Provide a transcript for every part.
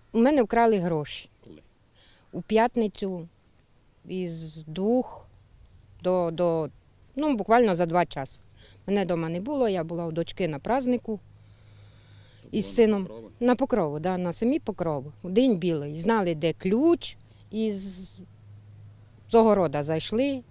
У мене вкрали гроші. Коли? У п'ятницю із 2 до буквально за 2 часи. Мене вдома не було, я була у дочки на празднику із сином. На Покрову, да, на самій Покрову. В день білий. Знали, де ключ, з огорода зайшли.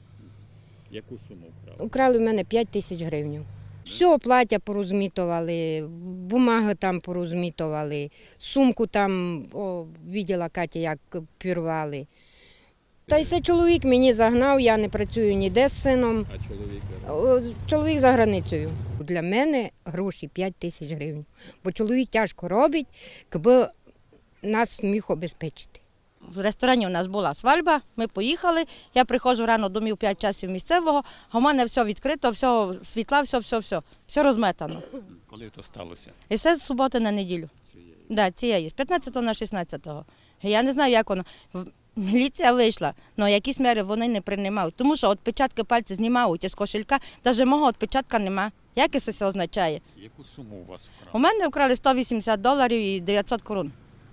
Яку суму вкрали? Украли в мене 5 тисяч гривень. Все, плаття порозмітували, бумаги там порозмітували, сумку там, бачила Катя, як пірвали. Та й все чоловік мені загнав, я не працюю ніде з сином. А чоловік? Чоловік за границею. Для мене гроші 5 тисяч гривень, бо чоловік тяжко робить, аби нас міг обезпечити. В ресторані у нас була свадьба, ми поїхали, я приходжу рано до 5 часів місцевого, а в мене все відкрито, все світла, все розметано. Коли це сталося? І це з суботи на неділю. Да, цієї, з 15 на 16. Я не знаю, як воно. Міліція вийшла, але якісь міри вони не приймають, тому що відпечатки пальців знімають із кошелька, навіть мого відпечатка нема. Як це означає? Яку суму у вас вкрали? У мене вкрали $180 і 900 корун.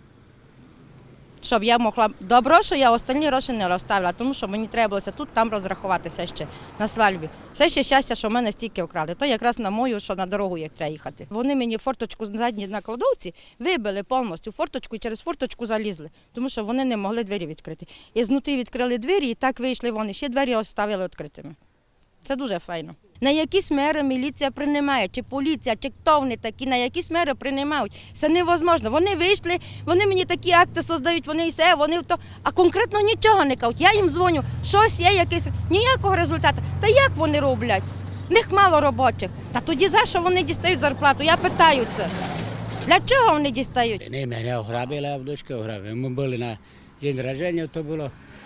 Щоб я могла, добре, що я останні гроші не розставила, тому що мені треба було тут, там розрахуватися ще на свадьбі. Все ще щастя, що в мене стільки вкрали. То якраз на мою, що на дорогу як треба їхати. Вони мені форточку задні на кладовці вибили повністю форточку і через форточку залізли, тому що вони не могли двері відкрити. І знутрі відкрили двері і так вийшли вони, ще двері оставили відкритими. Це дуже файно. На якісь мери міліція приймає, чи поліція, чи хто вони такі, на якісь мери приймають. Це невозможно. Вони вийшли, вони мені такі акти создають, вони все, вони то, а конкретно нічого не кажуть. Я їм дзвоню, щось є, якийсь, ніякого результату. Та як вони роблять? В них мало робочих. Та тоді за що вони дістають зарплату? Я питаю це. Для чого вони дістають? Не, мене ограбили, а дочки ограбили. Ми були на день народження, то було.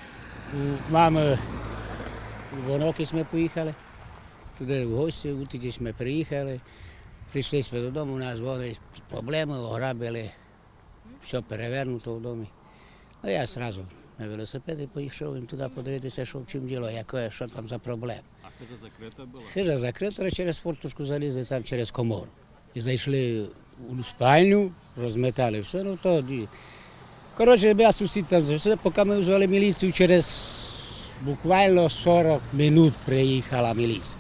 Мами в Онокіс ми поїхали. Туди в гості, утіч ми приїхали, прийшли додому, у нас були проблеми, ограбили, все перевернуто в домі. А я одразу на велосипеді поїхав їм туди подивитися, що в чому діло, що там за проблема. А хижа закрита була? Хижа закрита, через форточку залізли там через комору. І зайшли у спальню, розметали все, ну то. Коротше, я сусід там все, поки ми взвали міліцію, через буквально 40 хвилин приїхала міліція.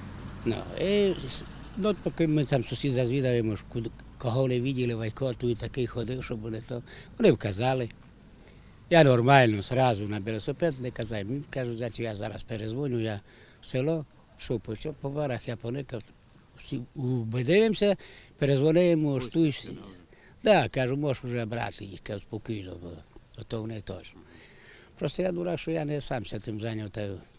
Поки ми там сусід зазвідаємо, кого вони бачили, кого тут такий ходив, щоб вони то. Вони вказали. Я нормально, одразу на велосипед не казав. Мені кажуть, що я зараз перезвоню, я в село, що по барах, я поникав. Всі убедимося, перезвонимо, що так, кажу, можеш вже брати їх, кажу, спокійно, бо то вони теж. Просто я дурак, що я не сам тим зайняв,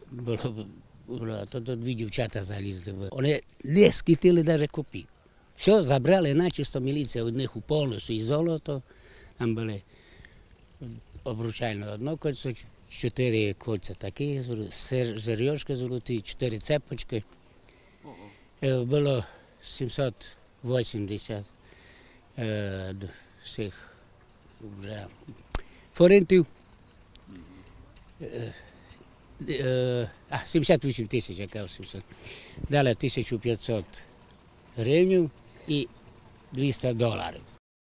то дві дівчата залізли. Вони не скитили навіть копійку. Все, забрали, начисто міліція у них повністю і золото. Там були обручальне одне кольцо, 4 кольця такі, сережки золоті, 4 цепочки. Було 780 всіх форинтів. 78 тисяч, яка 700. Дали 1500 гривень і $200.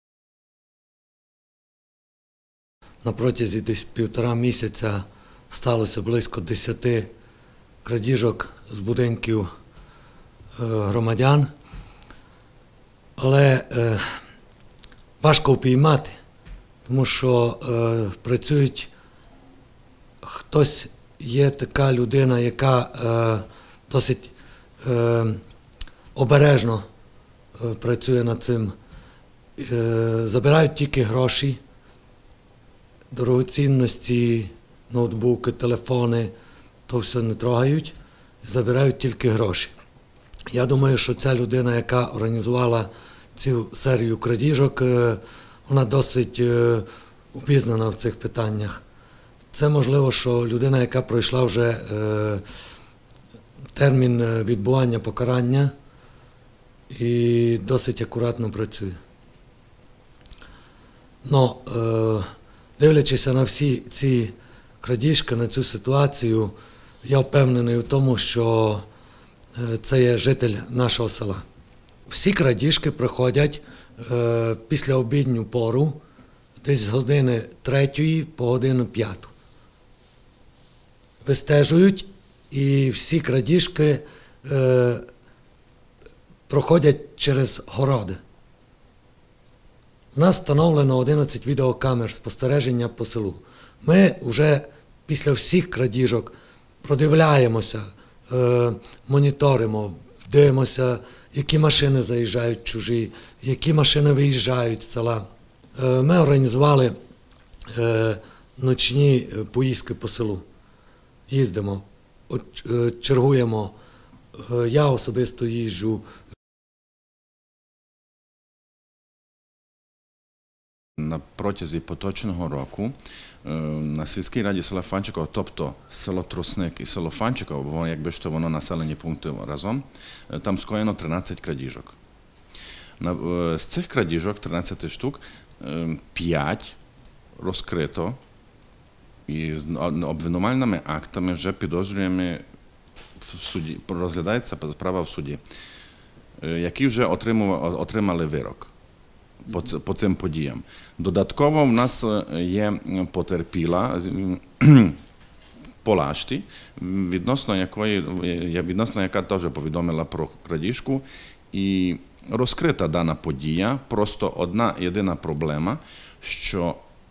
На протязі десь 1,5 місяця сталося близько 10 крадіжок з будинків громадян, але важко впіймати, тому що працюють, хтось є така людина, яка досить обережно працює над цим. Забирають тільки гроші, дорогоцінності, ноутбуки, телефони, то все не трогають, забирають тільки гроші. Я думаю, що ця людина, яка організувала цю серію крадіжок, вона досить обізнана в цих питаннях. Це можливо, що людина, яка пройшла вже термін відбування покарання і досить акуратно працює. Но, дивлячись на всі ці крадіжки, на цю ситуацію, я впевнений в тому, що це є житель нашого села. Всі крадіжки проходять після обідню пору, десь з години 3 по годину 5. Вистежують, і всі крадіжки проходять через городи. У нас встановлено 11 відеокамер спостереження по селу. Ми вже після всіх крадіжок продивляємося, моніторимо, дивимося, які машини заїжджають чужі, які машини виїжджають з села. Ми організували ночні поїздки по селу. Їздимо, чергуємо, я особисто їжджу. На протязі поточного року на сільській раді села Фанчиково, тобто село Тросник і село Фанчиково, якби ж то воно населені пункти разом, там скоєно 13 крадіжок. З цих крадіжок, 13 штук, 5 розкрито і з обвинувальними актами вже підозрюємо в суді, розглядається справа в суді, які вже отримали вирок по цим подіям. Додатково в нас є потерпіла Полашті, відносно яка теж повідомила про крадіжку, і розкрита дана подія. Просто одна єдина проблема, що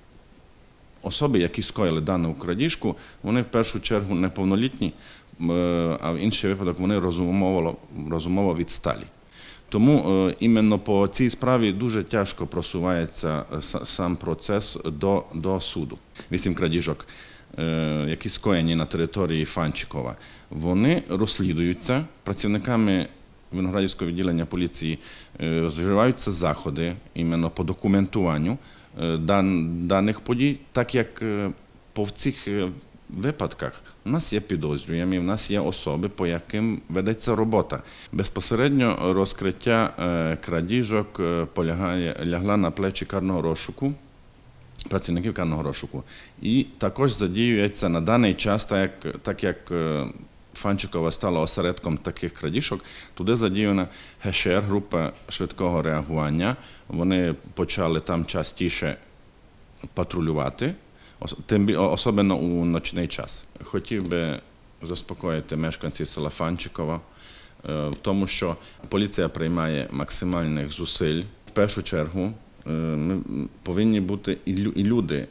особи, які скоїли дану крадіжку, вони в першу чергу неповнолітні, а в інший випадок вони розумово відсталі. Тому іменно по цій справі дуже тяжко просувається сам процес до суду. 8 крадіжок, які скоєні на території Фанчикова, вони розслідуються працівниками Виноградівського відділення поліції, вживаються заходи іменно по документуванню даних подій, так як по цих випадках у нас є підозрювані, у нас є особи, по яким ведеться робота. Безпосередньо розкриття крадіжок лягла на плечі карного розшуку, працівників карного розшуку. І також задіюється на даний час, так як Фанчикова стала осередком таких крадіжок, туди задіяна ГШР, група швидкого реагування. Вони почали там частіше патрулювати, особливо у ночний час. Хотів би заспокоїти мешканців села Фанчикова в тому, що поліція приймає максимальних зусиль. В першу чергу ми повинні бути і люди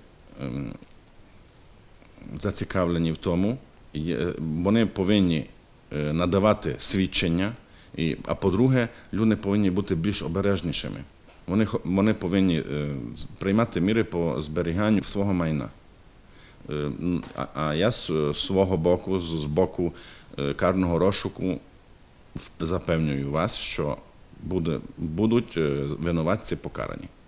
зацікавлені в тому, вони повинні надавати свідчення, а по-друге, люди повинні бути більш обережнішими. Вони повинні приймати міри по зберіганню свого майна. А я з свого боку, з боку карного розшуку, запевнюю вас, що будуть винуватці покарані.